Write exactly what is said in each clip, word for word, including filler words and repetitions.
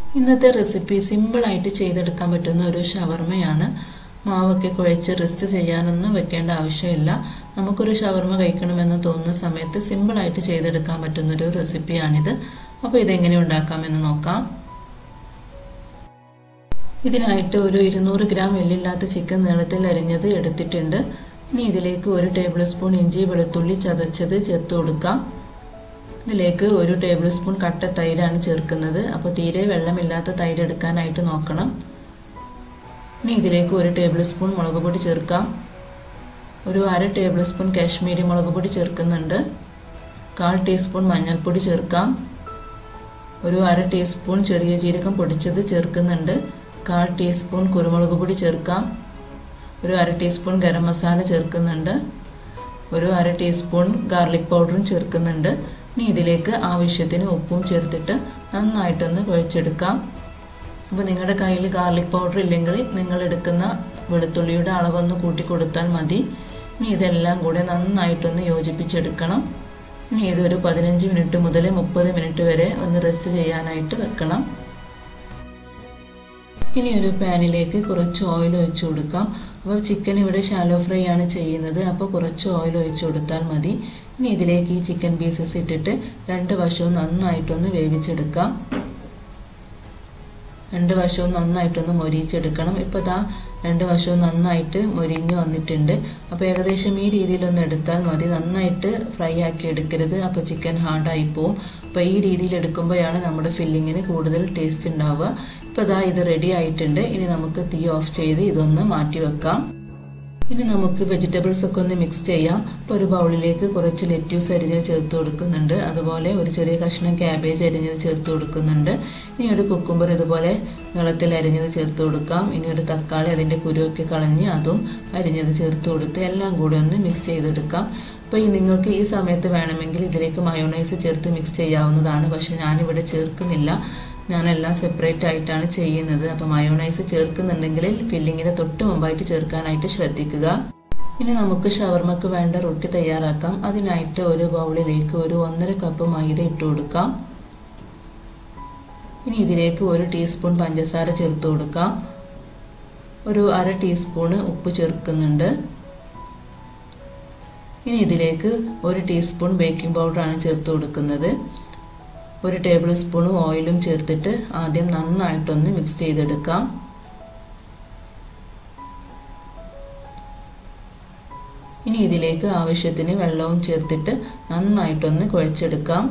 ഇന്നത്തെ recipe simple ആയിട്ട് ചെയ്തെടുക്കാൻ പറ്റുന്ന ഒരു ഷവർമയാണ്. മാവൊക്കെ കുഴച്ച് റിസ്റ്റ് ചെയ്യാനൊന്നും വെക്കേണ്ട ആവശ്യമില്ല. നമുക്കൊരു ഷവർമ കഴിക്കണമെന്ന് തോന്നുന്ന സമയത്ത് സിമ്പിൾ ആയിട്ട് ചെയ്തെടുക്കാൻ പറ്റുന്ന ഒരു റെസിപ്പിയാണിത്. അപ്പോൾ ഇതെങ്ങനെ ഉണ്ടാക്കാമെന്ന് നോക്കാം. ഇതിനായിട്ട് ഒരു ഇരുന്നൂറ് ഗ്രാം എല്ലില്ലാത്ത ചിക്കൻ നീളത്തിൽ അരിഞ്ഞത് എടുത്തിട്ടുണ്ട്. ഇനി ഇതിലേക്ക് ഒരു ടേബിൾ സ്പൂൺ ഇഞ്ചി വെളുത്തുള്ളി ചതച്ചത് ചേർത്ത് കൊടുക്കാം. ഇതിലേക്ക് ഒരു ടേബിൾ സ്പൂൺ കട്ട തൈരാണ് ചേർക്കുന്നത്. അപ്പോൾ തീരെ വെള്ളമില്ലാത്ത തൈര് എടുക്കാനായിട്ട് നോക്കണം. ഇനി ഇതിലേക്ക് ഒരു ടേബിൾ സ്പൂൺ മുളക് പൊടി ചേർക്കാം. ഒരു അര ടേബിൾ സ്പൂൺ കാശ്മീരി മുളക് പൊടി ചേർക്കുന്നുണ്ട്. കാൽ ടീസ്പൂൺ മഞ്ഞൾപ്പൊടി ചേർക്കാം. ഒരു അര ടീസ്പൂൺ ചെറിയ ജീരകം പൊടിച്ചത് ചേർക്കുന്നുണ്ട്. കാൽ ടീസ്പൂൺ കുരുമുളക് പൊടി ചേർക്കാം. ഒരു അര ടീസ്പൂൺ ഗരം മസാല ചേർക്കുന്നുണ്ട്. ഒരു അര ടീസ്പൂൺ ഗാർലിക് പൗഡറും ചേർക്കുന്നുണ്ട്. ഇനി ഇതിലേക്ക് ആവശ്യത്തിന് ഉപ്പും ചേർത്തിട്ട് നന്നായിട്ടൊന്ന് കുഴച്ചെടുക്കാം. അപ്പോൾ നിങ്ങളുടെ കയ്യിൽ ഗാർലിക് പൗഡർ ഇല്ലെങ്കിൽ നിങ്ങൾ എടുക്കുന്ന വെളുത്തുള്ളിയുടെ അളവൊന്ന് കൂട്ടി കൊടുത്താൽ മതി. ഇനി ഇതെല്ലാം കൂടെ നന്നായിട്ടൊന്ന് യോജിപ്പിച്ചെടുക്കണം. ഇനി ഇതൊരു പതിനഞ്ച് മിനിറ്റ് മുതൽ മുപ്പത് മിനിറ്റ് വരെ ഒന്ന് റെസ്റ്റ് ചെയ്യാനായിട്ട് വെക്കണം. ഇനി ഒരു പാനിലേക്ക് കുറച്ച് ഓയിൽ ഒഴിച്ചു കൊടുക്കാം. അപ്പോൾ ചിക്കൻ ഇവിടെ ഷാലോ ഫ്രൈ ആണ് ചെയ്യുന്നത്. അപ്പോൾ കുറച്ച് ഓയിൽ ഒഴിച്ചു കൊടുത്താൽ മതി. ഇനി ഇതിലേക്ക് ഈ ചിക്കൻ പീസസ് ഇട്ടിട്ട് രണ്ട് വശവും നന്നായിട്ടൊന്ന് വേവിച്ചെടുക്കാം. രണ്ട് വശവും നന്നായിട്ടൊന്ന് മൊരിച്ചെടുക്കണം. ഇപ്പോൾ ദാ രണ്ട് വശവും നന്നായിട്ട് മൊരിഞ്ഞ് വന്നിട്ടുണ്ട്. അപ്പോൾ ഏകദേശം ഈ രീതിയിലൊന്ന് എടുത്താൽ മതി. നന്നായിട്ട് ഫ്രൈ ആക്കി എടുക്കരുത്, അപ്പോൾ ചിക്കൻ ഹാർഡായി പോവും. അപ്പോൾ ഈ രീതിയിൽ എടുക്കുമ്പോഴാണ് നമ്മുടെ ഫില്ലിങ്ങിന് കൂടുതൽ ടേസ്റ്റ് ഉണ്ടാവുക. ഇപ്പോൾ ദാ ഇത് റെഡി ആയിട്ടുണ്ട്. ഇനി നമുക്ക് തീ ഓഫ് ചെയ്ത് ഇതൊന്ന് മാറ്റി വെക്കാം. ഇനി നമുക്ക് വെജിറ്റബിൾസ് ഒക്കെ ഒന്ന് മിക്സ് ചെയ്യാം. അപ്പോൾ ഒരു ബൗളിലേക്ക് കുറച്ച് ലെറ്റ്യൂസ് അരിഞ്ഞത് ചേർത്ത് കൊടുക്കുന്നുണ്ട്. അതുപോലെ ഒരു ചെറിയ കഷ്ണം ക്യാബേജ് അരിഞ്ഞത് ചേർത്ത് കൊടുക്കുന്നുണ്ട്. ഇനി ഒരു കുക്കുംബർ ഇതുപോലെ നീളത്തിൽ അരിഞ്ഞത് ചേർത്ത് കൊടുക്കാം. ഇനി ഒരു തക്കാളി അതിൻ്റെ കുരുവൊക്കെ കളഞ്ഞ് അതും അരിഞ്ഞത് ചേർത്ത് കൊടുത്ത് എല്ലാം കൂടെ ഒന്ന് മിക്സ് ചെയ്തെടുക്കാം. അപ്പോൾ ഈ നിങ്ങൾക്ക് ഈ സമയത്ത് വേണമെങ്കിൽ ഇതിലേക്ക് മയോണൈസ് ചേർത്ത് മിക്സ് ചെയ്യാവുന്നതാണ്. പക്ഷെ ഞാനിവിടെ ചേർക്കുന്നില്ല. ഞാനെല്ലാം സെപ്പറേറ്റ് ആയിട്ടാണ് ചെയ്യുന്നത്. അപ്പോൾ മയോണൈസ് ചേർക്കുന്നുണ്ടെങ്കിൽ ഫില്ലിങ്ങിന് തൊട്ട് മുമ്പായിട്ട് ചേർക്കാനായിട്ട് ശ്രദ്ധിക്കുക. ഇനി നമുക്ക് ഷവർമക്ക് വേണ്ട റൊട്ടി തയ്യാറാക്കാം. അതിനായിട്ട് ഒരു ബൗളിലേക്ക് ഒരു ഒന്നര കപ്പ് മൈദ ഇട്ട് കൊടുക്കാം. ഇനി ഇതിലേക്ക് ഒരു ടീസ്പൂൺ പഞ്ചസാര ചേർത്ത് കൊടുക്കാം. ഒരു അര ടീസ്പൂണ് ഉപ്പ് ചേർക്കുന്നുണ്ട്. ഇനി ഇതിലേക്ക് ഒരു ടീസ്പൂൺ ബേക്കിംഗ് പൗഡറാണ് ചേർത്ത് കൊടുക്കുന്നത്. ഒരു ടേബിൾ സ്പൂൺ ഓയിലും ചേർത്തിട്ട് ആദ്യം നന്നായിട്ടൊന്ന് മിക്സ് ചെയ്തെടുക്കാം. ഇനി ഇതിലേക്ക് ആവശ്യത്തിന് വെള്ളവും ചേർത്തിട്ട് നന്നായിട്ടൊന്ന് കുഴച്ചെടുക്കാം.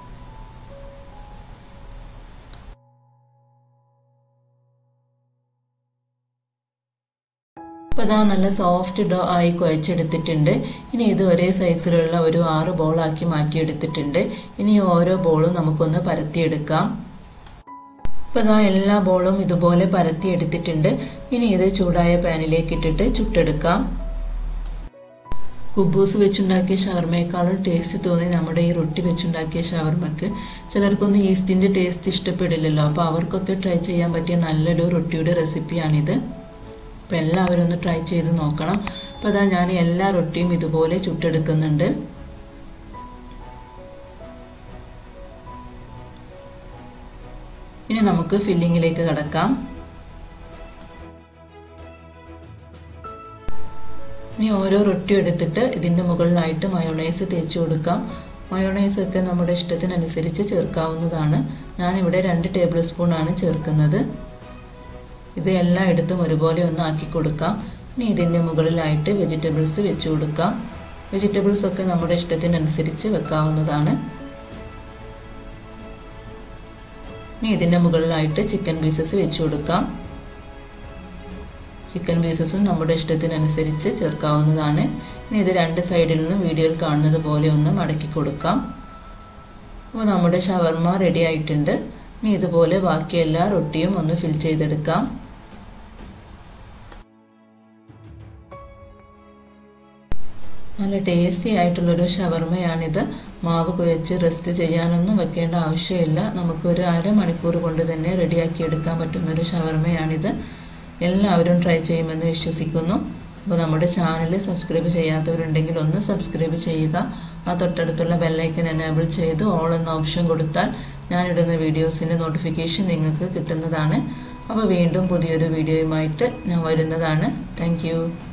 അപ്പോൾ അതാ നല്ല സോഫ്റ്റ് ഡോ ആയി കുഴച്ചെടുത്തിട്ടുണ്ട്. ഇനി ഇത് ഒരേ സൈസിലുള്ള ഒരു ആറ് ബോളാക്കി മാറ്റിയെടുത്തിട്ടുണ്ട്. ഇനി ഓരോ ബോളും നമുക്കൊന്ന് പരത്തിയെടുക്കാം. അപ്പോൾ അതാ എല്ലാ ബോളും ഇതുപോലെ പരത്തിയെടുത്തിട്ടുണ്ട്. ഇനി ഇത് ചൂടായ പാനിലേക്ക് ഇട്ടിട്ട് ചുട്ടെടുക്കാം. കുബൂസ് വെച്ചുണ്ടാക്കിയ ഷവർമയേക്കാളും ടേസ്റ്റ് തോന്നി നമ്മുടെ ഈ റൊട്ടി വെച്ചുണ്ടാക്കിയ ഷവർമക്ക്. ചിലർക്കൊന്നും ഈസ്റ്റിൻ്റെ ടേസ്റ്റ് ഇഷ്ടപ്പെടില്ലല്ലോ. അപ്പോൾ അവർക്കൊക്കെ ട്രൈ ചെയ്യാൻ പറ്റിയ നല്ലൊരു റൊട്ടിയുടെ റെസിപ്പിയാണിത്. അപ്പോൾ എല്ലാവരും ഒന്ന് ട്രൈ ചെയ്ത് നോക്കണം. അപ്പോൾ അതാ ഞാൻ എല്ലാ റൊട്ടിയും ഇതുപോലെ ചുട്ടെടുക്കുന്നുണ്ട്. ഇനി നമുക്ക് ഫില്ലിങ്ങിലേക്ക് കടക്കാം. ഇനി ഓരോ റൊട്ടി എടുത്തിട്ട് ഇതിൻ്റെ മുകളിലായിട്ട് മയോണൈസ് തേച്ച് കൊടുക്കാം. മയോണൈസ് ഒക്കെ നമ്മുടെ ഇഷ്ടത്തിനനുസരിച്ച് ചേർക്കാവുന്നതാണ്. ഞാനിവിടെ രണ്ട് ടേബിൾ സ്പൂൺ ആണ് ചേർക്കുന്നത്. ഇത് എല്ലായിടത്തും ഒരുപോലെ ഒന്ന് ആക്കി കൊടുക്കാം. ഇനി ഇതിൻ്റെ മുകളിലായിട്ട് വെജിറ്റബിൾസ് വെച്ച് കൊടുക്കാം. വെജിറ്റബിൾസ് ഒക്കെ നമ്മുടെ ഇഷ്ടത്തിനനുസരിച്ച് വെക്കാവുന്നതാണ്. ഇനി ഇതിൻ്റെ മുകളിലായിട്ട് ചിക്കൻ പീസസ് വെച്ച് കൊടുക്കാം. ചിക്കൻ പീസസും നമ്മുടെ ഇഷ്ടത്തിനനുസരിച്ച് ചേർക്കാവുന്നതാണ്. ഇനി ഇത് രണ്ട് സൈഡിൽ നിന്നും വീഡിയോയിൽ കാണുന്നത് പോലെ ഒന്ന് മടക്കി കൊടുക്കാം. അപ്പോൾ നമ്മുടെ ഷവർമ റെഡി ആയിട്ടുണ്ട്. ഇനി ഇതുപോലെ ബാക്കി എല്ലാ റൊട്ടിയും ഒന്ന് ഫിൽ ചെയ്തെടുക്കാം. നല്ല ടേസ്റ്റി ആയിട്ടുള്ളൊരു ഷവർമയാണിത്. മാവ് കുഴച്ച് റെസ്റ്റ് ചെയ്യാനൊന്നും വെക്കേണ്ട ആവശ്യമില്ല. നമുക്കൊരു അരമണിക്കൂർ കൊണ്ട് തന്നെ റെഡിയാക്കി എടുക്കാൻ പറ്റുന്നൊരു ഷവർമയാണിത്. എല്ലാവരും ട്രൈ ചെയ്യുമെന്ന് വിശ്വസിക്കുന്നു. അപ്പോൾ നമ്മുടെ ചാനൽ സബ്സ്ക്രൈബ് ചെയ്യാത്തവരുണ്ടെങ്കിൽ ഒന്ന് സബ്സ്ക്രൈബ് ചെയ്യുക. ആ തൊട്ടടുത്തുള്ള ബെൽ ഐക്കൺ എനേബിൾ ചെയ്ത് ഓൾ എന്ന ഓപ്ഷൻ കൊടുത്താൽ ഞാനിടുന്ന വീഡിയോസിൻ്റെ നോട്ടിഫിക്കേഷൻ നിങ്ങൾക്ക് കിട്ടുന്നതാണ്. അപ്പോൾ വീണ്ടും പുതിയൊരു വീഡിയോയുമായിട്ട് ഞാൻ വരുന്നതാണ്. Thank U.